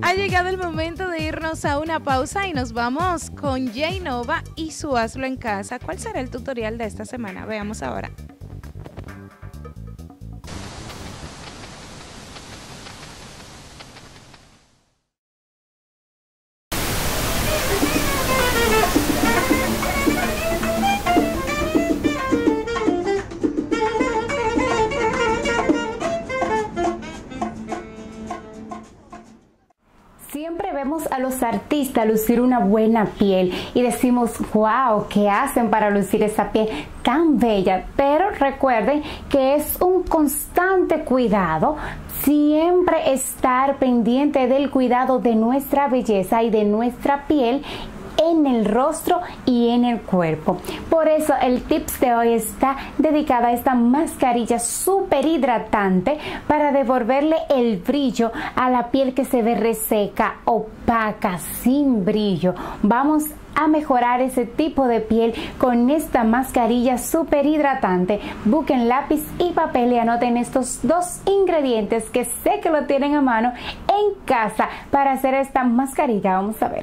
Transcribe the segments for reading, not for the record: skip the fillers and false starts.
Ha llegado el momento de irnos a una pausa y nos vamos con Jaynova y su Hazlo en Casa. ¿Cuál será el tutorial de esta semana? Veamos ahora. Siempre vemos a los artistas lucir una buena piel y decimos, wow, ¿qué hacen para lucir esa piel tan bella? Pero recuerden que es un constante cuidado, siempre estar pendiente del cuidado de nuestra belleza y de nuestra piel en el rostro y en el cuerpo. Por eso el tips de hoy está dedicado a esta mascarilla súper hidratante para devolverle el brillo a la piel que se ve reseca, opaca, sin brillo. Vamos a mejorar ese tipo de piel con esta mascarilla súper hidratante. Busquen lápiz y papel y anoten estos dos ingredientes que sé que lo tienen a mano en casa para hacer esta mascarilla. Vamos a ver.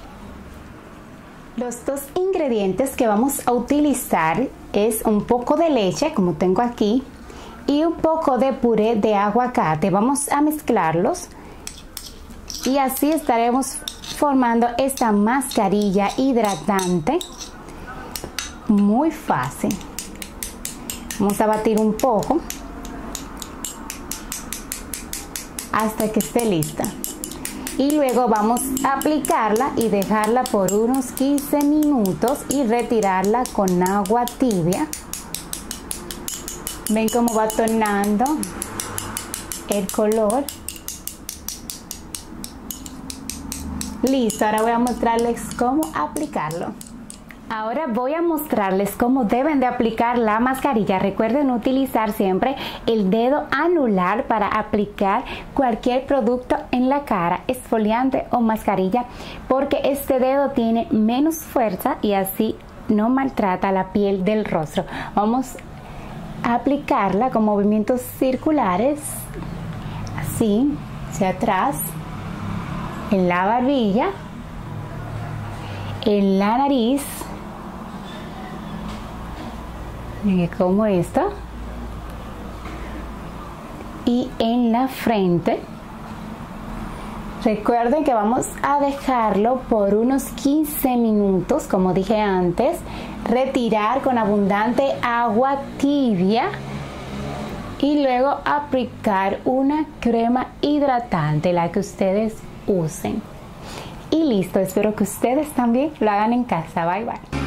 Los dos ingredientes que vamos a utilizar es un poco de leche, como tengo aquí, y un poco de puré de aguacate. Vamos a mezclarlos y así estaremos formando esta mascarilla hidratante. Muy fácil. Vamos a batir un poco hasta que esté lista. Y luego vamos a aplicarla y dejarla por unos 15 minutos y retirarla con agua tibia. Ven cómo va tornando el color. Listo, ahora voy a mostrarles cómo aplicarlo. Ahora voy a mostrarles cómo deben de aplicar la mascarilla. Recuerden utilizar siempre el dedo anular para aplicar cualquier producto en la cara, exfoliante o mascarilla, porque este dedo tiene menos fuerza y así no maltrata la piel del rostro. Vamos a aplicarla con movimientos circulares, así, hacia atrás, en la barbilla, en la nariz, como esto, y en la frente. Recuerden que vamos a dejarlo por unos 15 minutos, como dije antes, retirar con abundante agua tibia y luego aplicar una crema hidratante, la que ustedes usen. Y listo, espero que ustedes también lo hagan en casa. Bye bye.